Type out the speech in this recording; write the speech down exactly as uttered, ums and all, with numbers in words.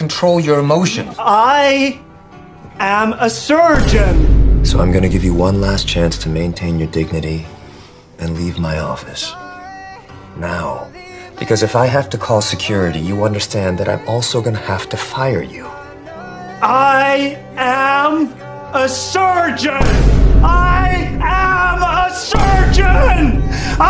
control your emotions. I am a surgeon. So I'm gonna give you one last chance to maintain your dignity and leave my office. Now. Because if I have to call security, you understand that I'm also gonna have to fire you. I am a surgeon! I am a surgeon!